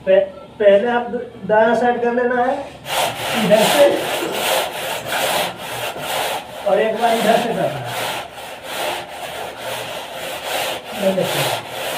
पहले आप दायां साइड कर लेना है इधर से, और एक बार इधर से करना है। ये देखिए,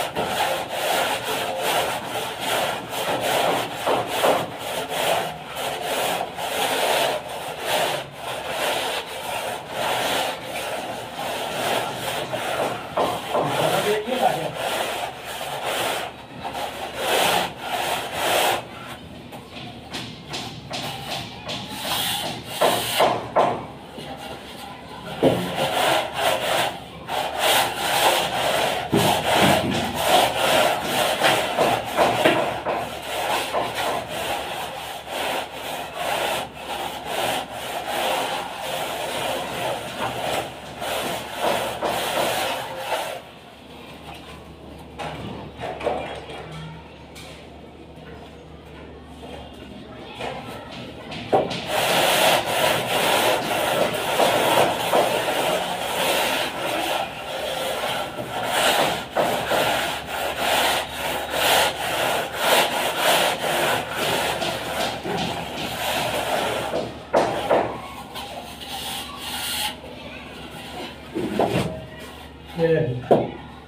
ये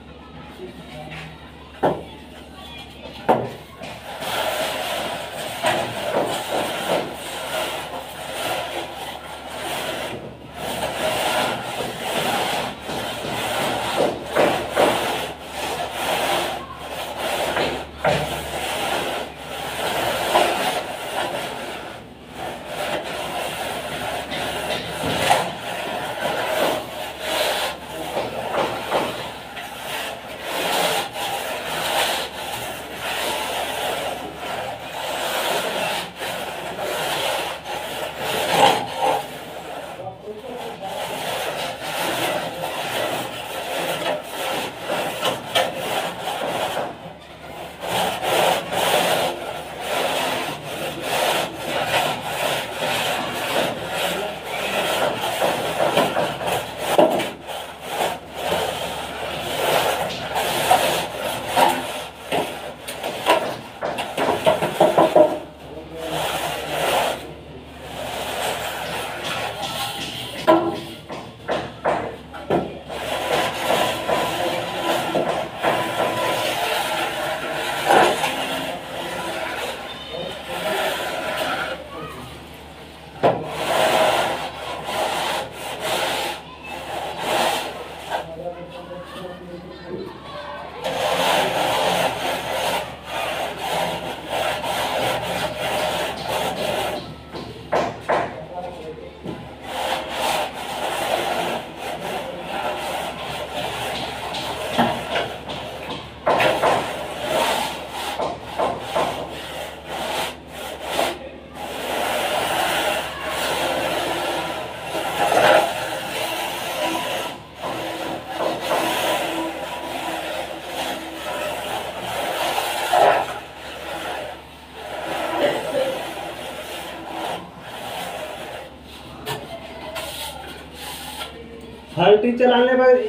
फंटी चलाने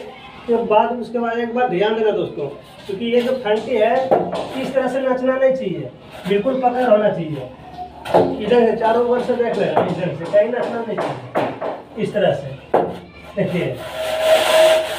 के बाद उसके बाद एक बार ध्यान देना दोस्तों, क्योंकि ये जो फंटी है इस तरह से नचना नहीं चाहिए, बिल्कुल पकड़ होना चाहिए। इधर से चारों ओर से देख लेना, इधर से कहीं नचना नहीं चाहिए, इस तरह से देखिए।